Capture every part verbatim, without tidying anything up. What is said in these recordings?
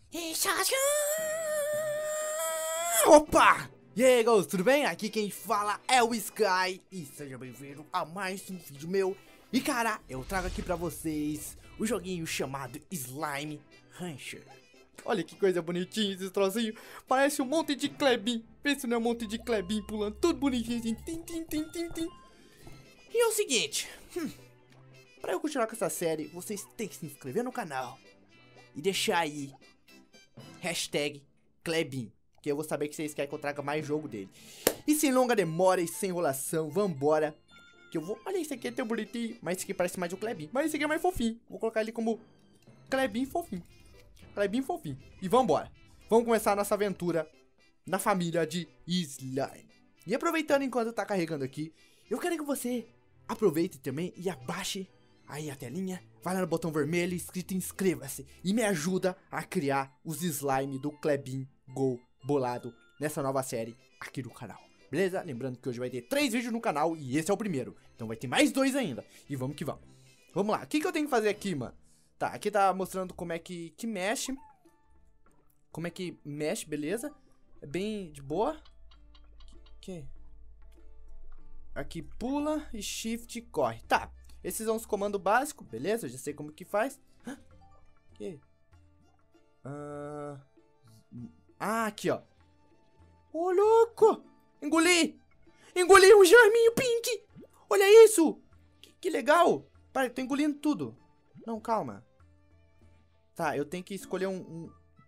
Opa! E aí, galera, tudo bem? Aqui quem fala é o Sky e seja bem-vindo a mais um vídeo meu. E cara, eu trago aqui pra vocês o joguinho chamado Slime Rancher. Olha que coisa bonitinha esse trocinho. Parece um monte de Klebin. Pensa não é um monte de Klebin pulando tudo bonitinho assim. Tim, tim, tim, tim, tim. E é o seguinte, hum, pra eu continuar com essa série, vocês têm que se inscrever no canal e deixar aí hashtag Klebin, que eu vou saber que vocês querem que eu traga mais jogo dele. E sem longa demora e sem enrolação, vambora. Que eu vou... Olha, esse aqui é tão bonitinho, mas esse aqui parece mais o Klebin. Mas esse aqui é mais fofinho. Vou colocar ele como Klebin fofinho. Klebin fofinho. E vambora. Vamos começar a nossa aventura na família de Slime. E aproveitando enquanto tá carregando aqui, eu quero que você aproveite também e abaixe aí a telinha. Vai lá no botão vermelho escrito inscreva-se e me ajuda a criar os slime do Klebin Go bolado nessa nova série aqui do canal. Beleza? Lembrando que hoje vai ter três vídeos no canal e esse é o primeiro. Então vai ter mais dois ainda. E vamos que vamos. Vamos lá. O que, que eu tenho que fazer aqui, mano? Tá, aqui tá mostrando como é que, que mexe. Como é que mexe, beleza? É bem de boa. Que? Aqui pula e shift corre. Tá. Esses são os comandos básicos, beleza? Eu já sei como que faz. Que? Ah, ah aqui, ó. Ô, louco! Engoli! Engoli um germinho pink! Olha isso! Que, que legal! Para, tô engolindo tudo. Não, calma. Tá, eu tenho que escolher um... um...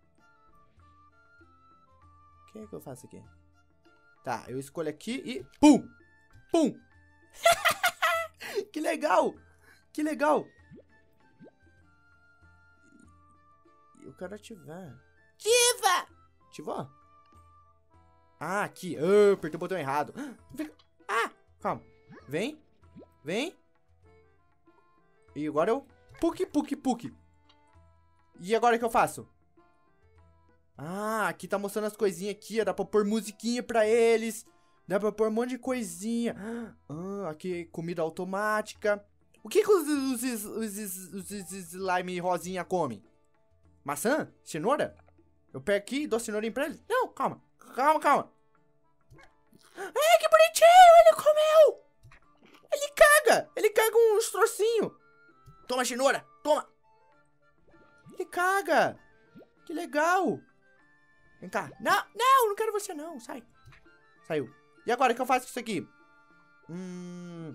O que é que eu faço aqui? Tá, eu escolho aqui e... Pum! Pum! Que legal! Que legal! Eu quero ativar. Ativa! Ativou? Ah, aqui. Oh, apertei o botão errado. Ah, calma. Vem. Vem. E agora eu... Puc, puc, puc. E agora o que eu faço? Ah, aqui tá mostrando as coisinhas aqui, ó. Dá pra pôr musiquinha pra eles. Dá pra pôr um monte de coisinha. Ah, aqui comida automática. O que que os, os, os, os, os, os slime rosinha comem? Maçã? Cenoura? Eu pego aqui e dou cenourinha pra eles? Não, calma. Calma, calma. Ai, que bonitinho! Ele comeu! Ele caga! Ele caga uns trocinhos. Toma, cenoura! Toma! Ele caga! Que legal! Vem cá. Não, não, não quero você não. Sai. Saiu. E agora o que eu faço com isso aqui? Hum...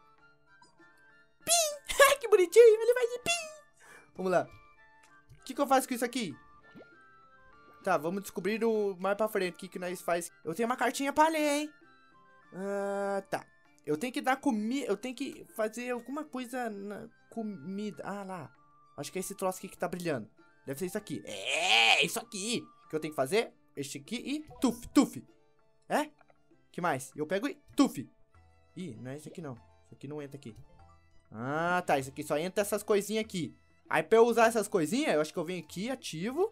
Pim! Ai, que bonitinho! Ele vai de pim! Vamos lá. O que, que eu faço com isso aqui? Tá, vamos descobrir o mais pra frente o que, que nós faz. Eu tenho uma cartinha pra ler, hein? Ah, tá. Eu tenho que dar comida. Eu tenho que fazer alguma coisa na comida. Ah, lá. Acho que é esse troço aqui que tá brilhando. Deve ser isso aqui. É, isso aqui. O que eu tenho que fazer? Este aqui e tuf, tuf. É? Que mais? Eu pego e tuf. Ih, não é esse aqui não. Isso aqui não entra aqui. Ah, tá. Isso aqui só entra essas coisinhas aqui. Aí pra eu usar essas coisinhas, eu acho que eu venho aqui, ativo.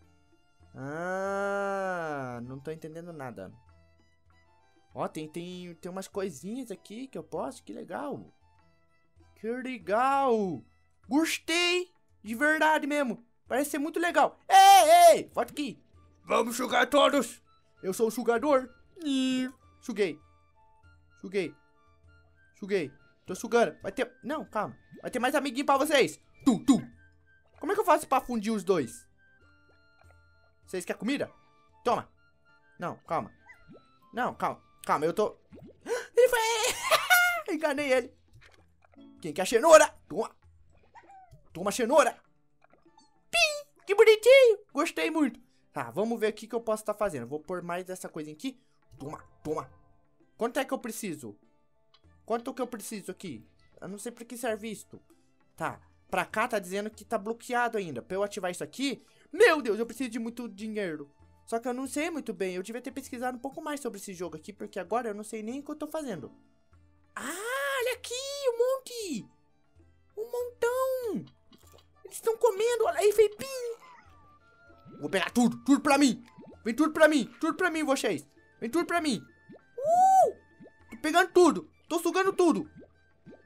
Ah, não tô entendendo nada. Ó, tem, tem, tem umas coisinhas aqui que eu posso. Que legal. Que legal. Gostei. De verdade mesmo. Parece ser muito legal. Ei, ei, volta aqui. Vamos jogar todos. Eu sou o sugador. Ih, suguei. Suguei. Suguei. Tô sugando. Vai ter... Não, calma. Vai ter mais amiguinho pra vocês. Tu, tu. Como é que eu faço pra fundir os dois? Vocês querem comida? Toma. Não, calma. Não, calma. Calma, eu tô... Ele foi... Enganei ele. Quem quer cenoura? Toma. Toma cenoura. Pim. Que bonitinho. Gostei muito. Tá, vamos ver o que, que eu posso estar fazendo. Vou pôr mais dessa coisinha aqui. Toma, toma. Quanto é que eu preciso? Quanto que eu preciso aqui? Eu não sei pra que serve isto. Tá. Pra cá tá dizendo que tá bloqueado ainda. Pra eu ativar isso aqui... Meu Deus, eu preciso de muito dinheiro. Só que eu não sei muito bem. Eu devia ter pesquisado um pouco mais sobre esse jogo aqui, porque agora eu não sei nem o que eu tô fazendo. Ah, olha aqui, um monte. Um montão. Eles estão comendo, olha aí, veio pim. Vou pegar tudo, tudo pra mim. Vem tudo pra mim, tudo pra mim, vocês. Vem tudo pra mim. Uh! Tô pegando tudo, tô sugando tudo.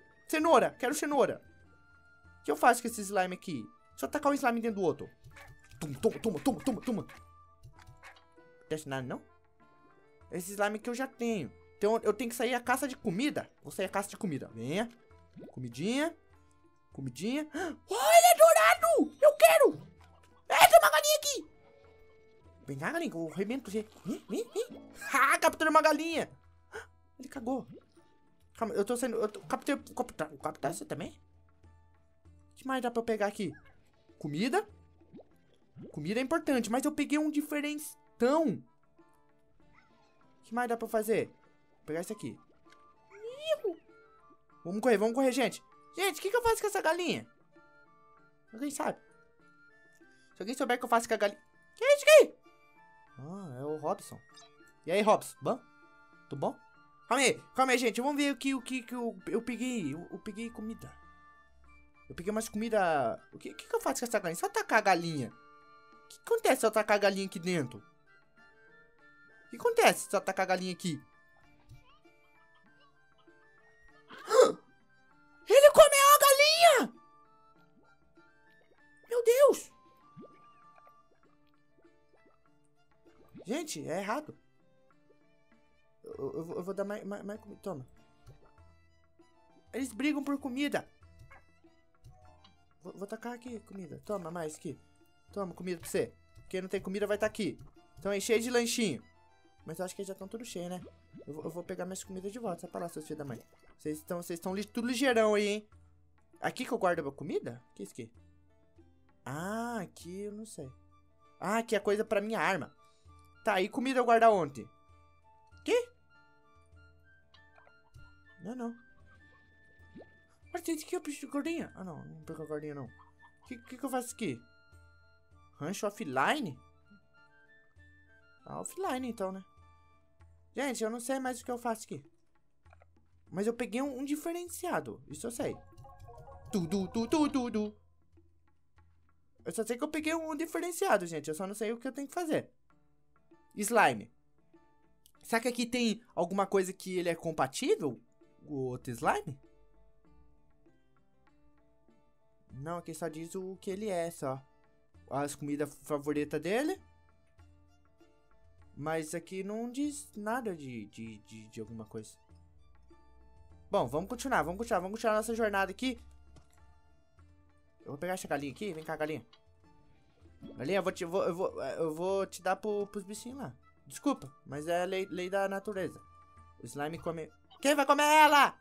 Cenoura, quero cenoura. O que eu faço com esse slime aqui? Só tacar um slime dentro do outro. Toma, toma, toma, toma, toma, toma. Não desce nada, não? Esse slime que eu já tenho. Então eu tenho que sair a caça de comida. Vou sair a caça de comida. Venha. Comidinha. Comidinha. Oh, ele é dourado! Eu quero! É, tem uma galinha aqui! Vem cá, galinha, que eu arrebento você. Vem, vem, vem. Ah, capturei uma galinha. Ele cagou. Calma, eu tô saindo. Eu tô, capturei. Capturei, capturei você também? O que mais dá pra eu pegar aqui? Comida. Comida é importante, mas eu peguei um diferentão. O que mais dá pra eu fazer? Vou pegar esse aqui. Vamos correr, vamos correr, gente. Gente, o que, que eu faço com essa galinha? Alguém sabe? Se alguém souber o que eu faço com a galinha... Que é isso aqui? Ah, é o Robson. E aí, Robson? Bom? Tudo bom? Calma aí, calma aí, gente. Vamos ver o que, o que, que eu, eu peguei. Eu, eu peguei comida. Eu peguei umas comida... O que, que, que eu faço com essa galinha? Se eu tacar a galinha... O que acontece se eu tacar a galinha aqui dentro? O que acontece se eu tacar a galinha aqui? Ele comeu a galinha! Meu Deus! Gente, é errado. Eu, eu, eu vou dar mais, mais, mais comida. Toma. Eles brigam por comida. Vou, vou tacar aqui comida. Toma mais aqui. Toma comida pra você. Quem não tem comida vai estar tá aqui. Então aí, cheio de lanchinho. Mas eu acho que eles já estão tudo cheio, né? Eu vou, eu vou pegar minhas comidas de volta. Sai pra lá, seus filhos da mãe. Vocês estão vocês estão tudo ligeirão aí, hein? Aqui que eu guardo a minha comida? O que é isso aqui? Ah, aqui eu não sei. Ah, aqui é coisa pra minha arma. Tá, e comida eu guardo ontem? Que? Não, não. Mas tem aqui, eu preciso de gordinha. Ah, não, não pegou a gordinha, não. O que, que, que eu faço aqui? Rancho offline? Ah, offline então, né? Gente, eu não sei mais o que eu faço aqui. Mas eu peguei um, um diferenciado. Isso eu sei. Tudo, tudo, tudo. Eu só sei que eu peguei um diferenciado, gente. Eu só não sei o que eu tenho que fazer. Slime. Será que aqui tem alguma coisa que ele é compatível? O outro slime? Não, aqui só diz o que ele é, só. As comidas favoritas dele. Mas aqui não diz nada de, de, de, de alguma coisa. Bom, vamos continuar, vamos continuar, vamos continuar nossa jornada aqui. Eu vou pegar essa galinha aqui, vem cá, galinha. Galinha, eu vou te, eu vou, eu vou, eu vou te dar pro, pros bichinhos lá. Desculpa, mas é a lei, lei da natureza. O slime come... Quem vai comer ela?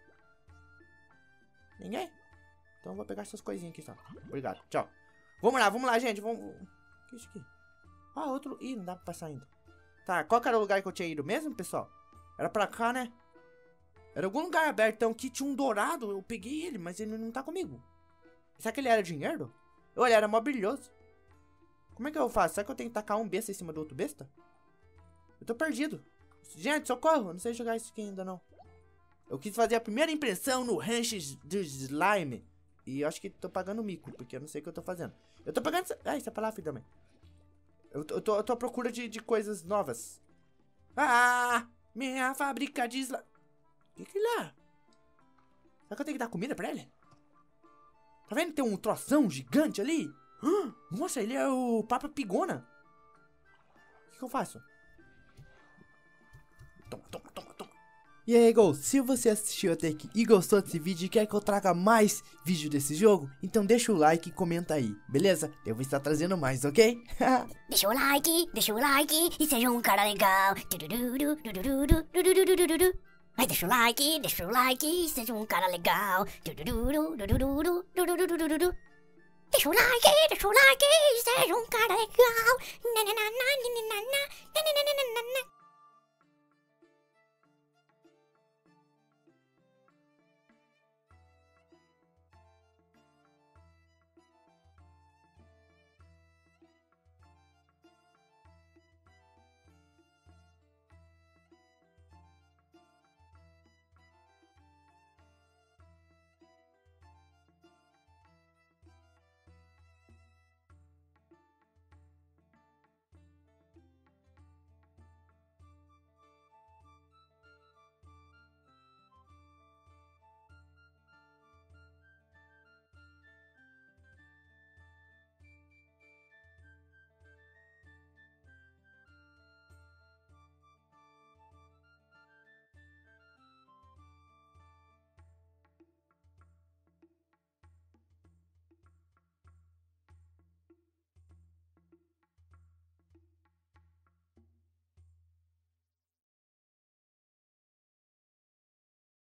Ninguém? Então eu vou pegar essas coisinhas aqui só. Obrigado, tchau. Vamos lá, vamos lá, gente, vamos... O que é isso aqui? Ah, outro... Ih, não dá pra passar ainda. Tá, qual que era o lugar que eu tinha ido mesmo, pessoal? Era pra cá, né? Era algum lugar aberto, então aqui tinha um dourado, eu peguei ele, mas ele não tá comigo. Será que ele era dinheiro? Olha, era mó brilhoso. Como é que eu faço? Será que eu tenho que tacar um besta em cima do outro besta? Eu tô perdido. Gente, socorro, eu não sei jogar isso aqui ainda não. Eu quis fazer a primeira impressão no rancho do slime. E eu acho que tô pagando mico, porque eu não sei o que eu tô fazendo. Eu tô pagando... Ah, isso é pra lá, filho da mãe. Eu, eu, tô, eu tô à procura de, de coisas novas. Ah, minha fábrica de slime. O que que ele é? Será que eu tenho que dar comida pra ele? Tá vendo que tem um troção gigante ali? Nossa, ele é o Papa Pigona. O que que eu faço? Toma, toma, toma, toma. E aí, Gol, se você assistiu até aqui e gostou desse vídeo e quer que eu traga mais vídeo desse jogo, então deixa o like e comenta aí, beleza? Eu vou estar trazendo mais, ok? Deixa o like, deixa o like e seja um cara legal. Vai, deixa o like, deixa o like e seja um cara legal. Deixa o like, deixa o like e seja um cara legal.